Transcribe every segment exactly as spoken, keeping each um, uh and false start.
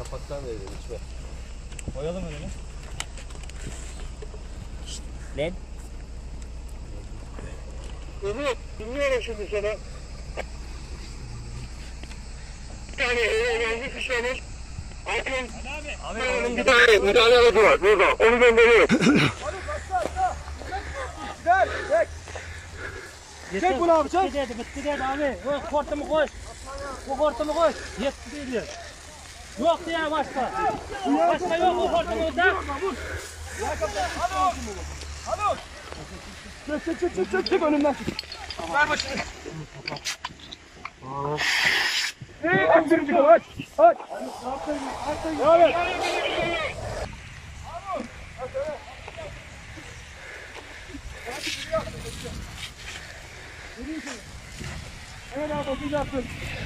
Kapaktan verelim içme. Koyalım önüne. Şşt, lan. Evet, dinliyorum şimdi sana. Bir tane öğrenci kişilerimiz. Akın, Akın bir tane müdahale aracı var burada. Onu gönderiyorum. Gel, çek. Çek bunu abi, çek. Bitti dedi, bitti dedi abi. O hortumu koy. Bu hortumu koy. Yetti dedi. Yok diye başka. Başka yok o hortumunda. Alo. Alo. Çek, çek, çek, çek, çek, çek önümden. Ver başını. Hey, kaçırıcı aç. Aç. Evet. Evet abi, okuyacaksın.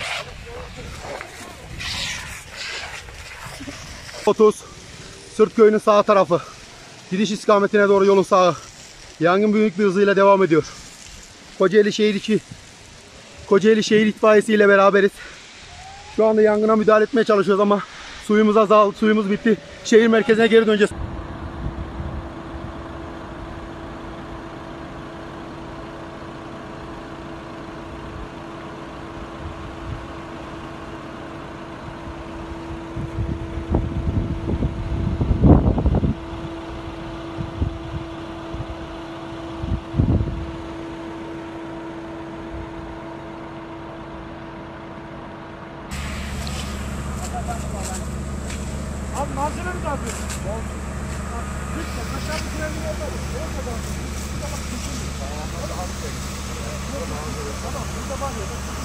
otuz Sırt köyünün sağ tarafı. Gidiş istikametine doğru yolun sağı. Yangın büyük bir hızıyla devam ediyor. Kocaeli Şehir içi Kocaeli Şehir İtfaiyesi ile beraberiz. Şu anda yangına müdahale etmeye çalışıyoruz ama suyumuz azaldı, suyumuz bitti. Şehir merkezine geri döneceğiz. Abi malzeme mi dağıtıyorsun? Lütfen aşağı bir treni yolları. Orada dağıtıyorsun. Tamam, burada var ya.